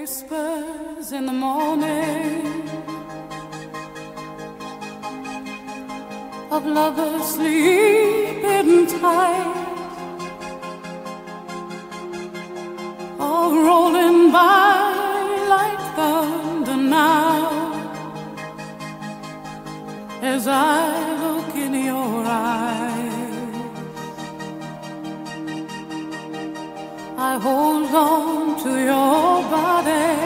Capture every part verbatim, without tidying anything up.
whispers in the morning of lovers sleeping tight, all rolling by like thunder now, as I look in your eyes. I hold on to your body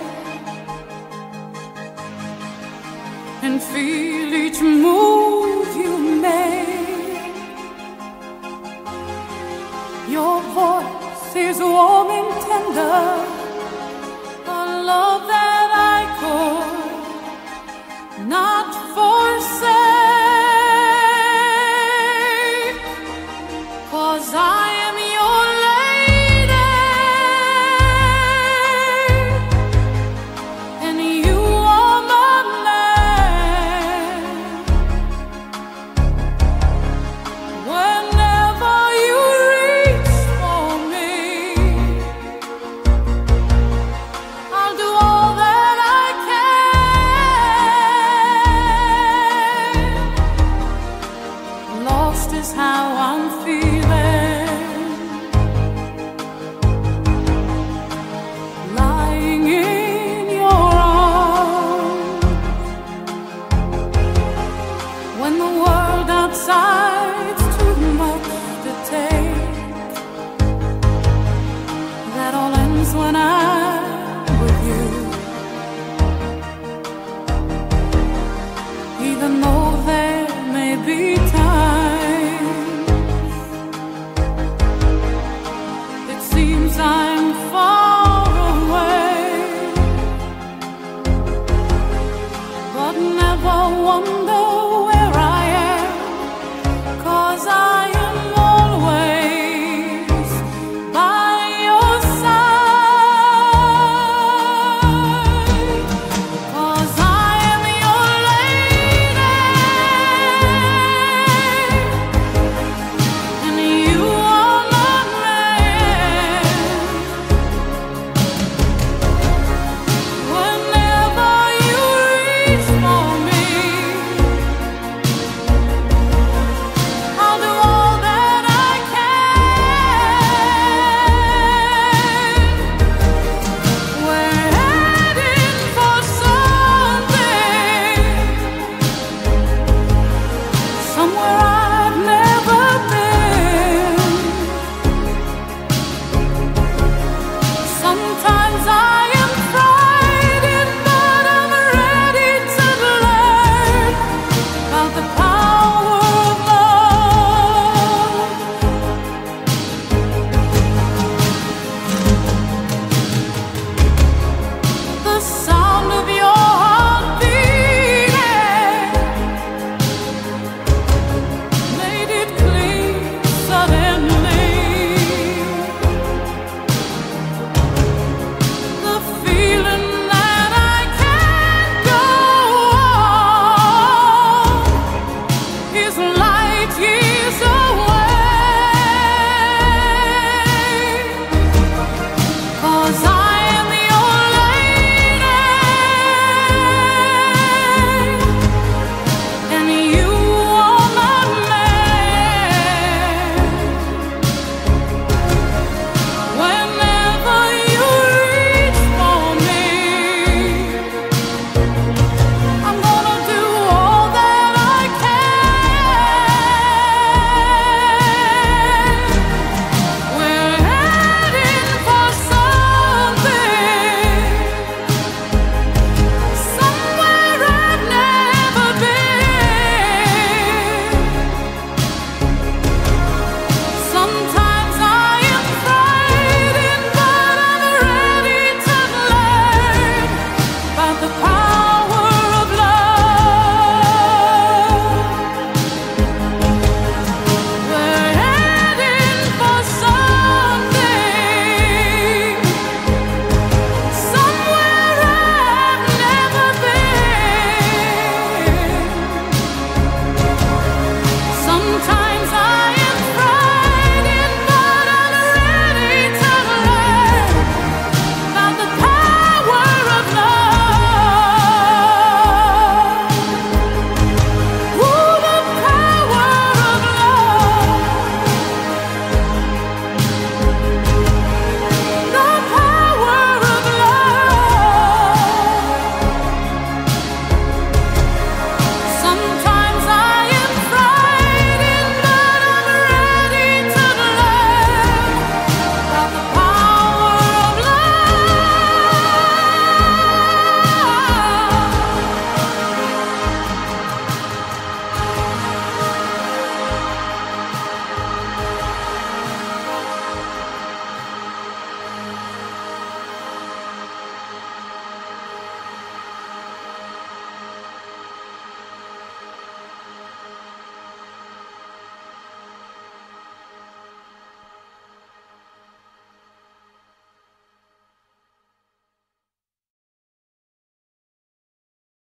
and feel each move you make. Your voice is warm and tender, a love that I could not forsake, 'cause I am your lady and you are my man. Whenever you reach for me, I'll do all that I can. Lost is how I'm feeling, lying in your arms, when the world outside's too much to take. That all ends when I'm with you, even though there may be times it seems I'm far away, but never wonder where I am, 'cause I am always by your side, 'cause I am your lady and you are my man. Whenever you reach for me, I'll do all that I can. We're heading for something, somewhere I've never been. Sometimes I